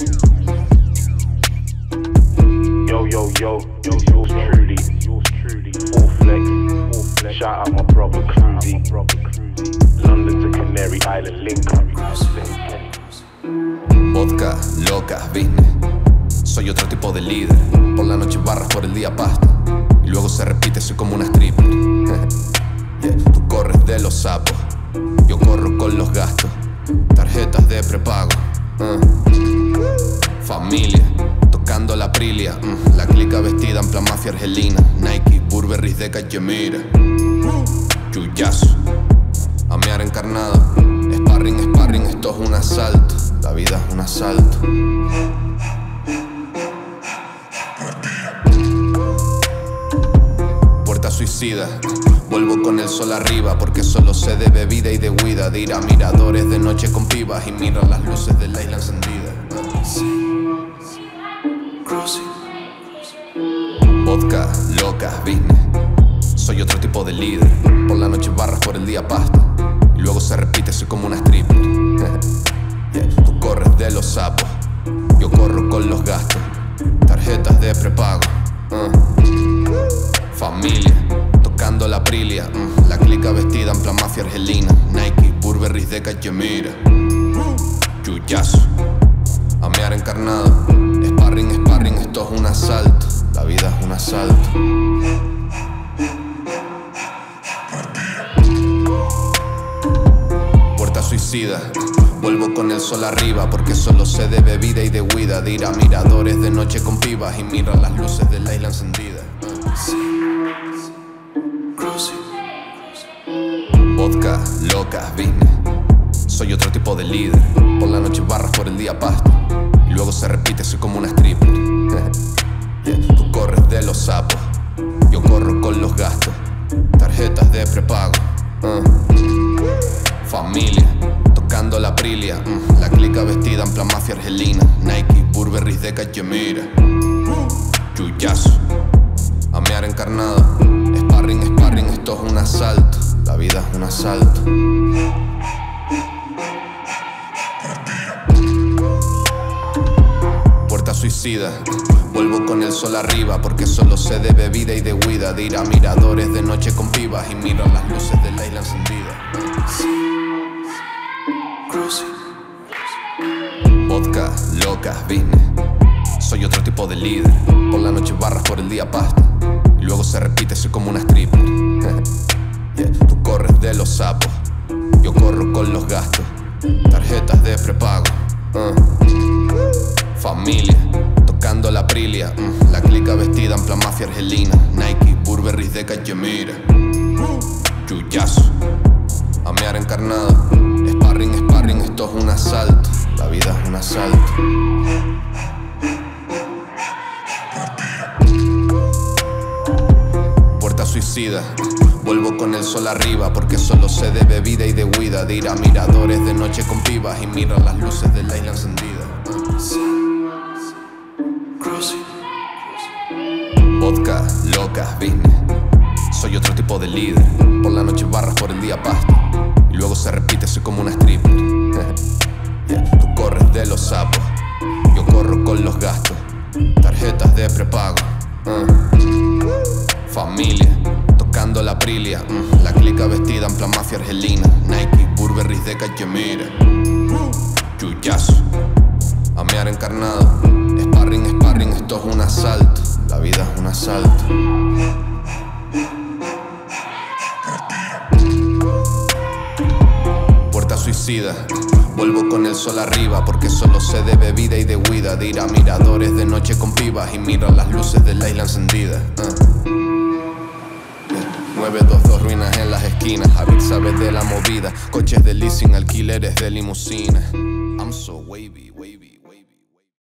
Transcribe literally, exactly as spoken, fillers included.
Yo, yo, yo, yo, yours truly, yours truly, full flex, full flex. Shout out my brother Cruzy, London to Canary Island, link up. Vodka, loca, business. Soy otro tipo de líder. Por la noche barras, por el día pasta. Y luego se repite, soy como una stripper. Yeah, tú corres de los sapos, yo corro con los gastos. Tarjetas de prepago. uh. Familia, tocando la Aprilia. mm. La clica vestida en plan mafia argelina. Nike, Burberry de Cachemira. Chullazo, amear encarnado. Sparring, sparring, esto es un asalto. La vida es un asalto. Puerta suicida, vuelvo con el sol arriba, porque solo sé de bebida y de huida, de ir a miradores de noche con pibas y mirar las luces de la isla encendida. Vodka, loca, business. Soy otro tipo de líder. Por la noche barras, por el día pasta. Y luego se repite, soy como una stripper. Yeah, tú corres de los sapos, yo corro con los gastos. Tarjetas de prepago. uh. Familia, tocando la Aprilia. mm. La clica vestida en plan mafia argelina. Nike, Burberry de Cachemira. Chullazo, amear encarnado. Sparring, sparring, esto es un asalto. La vida es un asalto. Puerta suicida, vuelvo con el sol arriba, porque solo sé de bebida y de huida, de ir a miradores de noche con pibas y mirar las luces de la isla encendida. Vodka, loca, business. Soy otro tipo de líder. Por la noche barras, por el día pasta. Y luego se repite, soy como una stripper. Yeah, tú corres de los sapos, yo corro con los gastos. Tarjetas de prepago. uh. Familia, tocando la Aprilia. mm. La clica vestida en plan mafia argelina. Nike, Burberry de Cachemira. Chullazo, amear encarnado. Sparring, sparring, esto es un asalto. La vida es un asalto. Puerta suicida, vuelvo con el sol arriba, porque solo sé de bebida y de huida, de ir a miradores de noche con pibas y mirar las luces de la isla encendida. Vodka, loca, business. Soy otro tipo de líder. Por la noche barras, por el día pasta. Y luego se repite, soy como una stripper. Yeah, tú corres de los sapos, yo corro con los gastos. Tarjetas de prepago. uh. Familia, tocando la Aprilia. mm. La clica vestida en plan mafia argelina. Nike, Burberry de Cachemira. Chullazo, amear encarnado. Sparring, sparring, esto es un asalto. La vida es un asalto. Puerta suicida, vuelvo con el sol arriba, porque solo sé de bebida y de huida, de ir a miradores de noche con pibas y mirar las luces de la isla encendida. Vodka, loca, business. Soy otro tipo de líder. Por la noche barras, por el día pasta. Y luego se repite, soy como una stripper. Yeah, tú corres de los sapos, yo corro con los gastos. Tarjetas de prepago. uh. Familia, tocando la Aprilia. mm. La clica vestida en plan mafia argelina. Nike, Burberry de Cachemira. Chullazo, amear encarnado. Sparring, sparring, esto es un asalto. La vida es un asalto. Puerta suicida, vuelvo con el sol arriba, porque solo sé de bebida y de huida, de ir a miradores de noche con pibas y mirar las luces de la isla encendida. uh. nueve dos dos, ruinas en las esquinas. Javier sabe de la movida. Coches de leasing, alquileres de limusina. I'm so wavy.